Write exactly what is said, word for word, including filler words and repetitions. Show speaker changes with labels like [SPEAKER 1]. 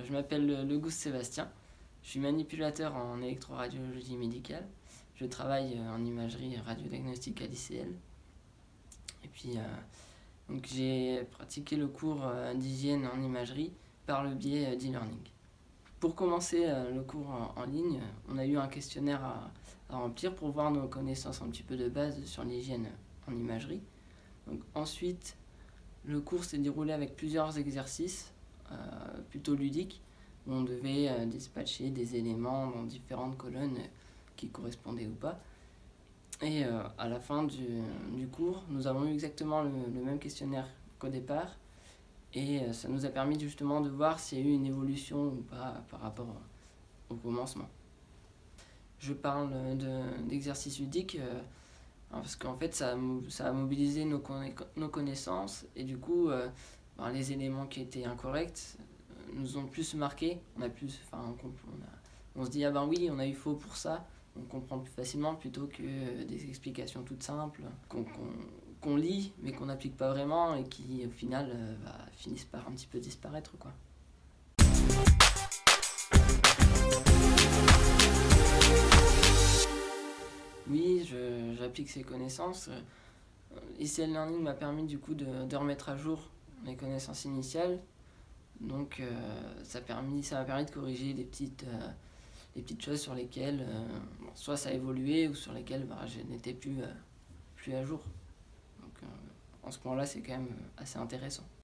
[SPEAKER 1] je m'appelle Legousse Sébastien, je suis manipulateur en électroradiologie médicale. Je travaille en imagerie radiodiagnostique à l'I C L. Et puis, euh, donc j'ai pratiqué le cours euh, d'hygiène en imagerie par le biais euh, d'e-learning. Pour commencer euh, le cours en, en ligne, on a eu un questionnaire à, à remplir pour voir nos connaissances un petit peu de base sur l'hygiène en imagerie. Donc, ensuite, le cours s'est déroulé avec plusieurs exercices euh, plutôt ludiques, où on devait euh, dispatcher des éléments dans différentes colonnes euh, qui correspondaient ou pas. Et euh, à la fin du, du cours, nous avons eu exactement le, le même questionnaire qu'au départ, et euh, ça nous a permis justement de voir s'il y a eu une évolution ou pas par rapport au commencement. Je parle de, d'exercices ludiques euh, parce qu'en fait ça a, ça a mobilisé nos, conna nos connaissances, et du coup euh, ben, les éléments qui étaient incorrects euh, nous ont plus marqué. On a plus, enfin, on, on, a, on se dit ah ben oui, on a eu faux pour ça. On comprend plus facilement plutôt que des explications toutes simples qu'on qu'on, qu'on lit mais qu'on n'applique pas vraiment et qui au final euh, bah, finissent par un petit peu disparaître, quoi. Oui, je, j'applique ces connaissances. I C L Learning m'a permis du coup de, de remettre à jour mes connaissances initiales. Donc euh, ça, permis, ça m'a permis de corriger des petites, euh, des petites choses sur lesquelles euh, bon, soit ça a évolué ou sur lesquelles bah, je n'étais plus, euh, plus à jour. Donc euh, en ce point-là, c'est quand même assez intéressant.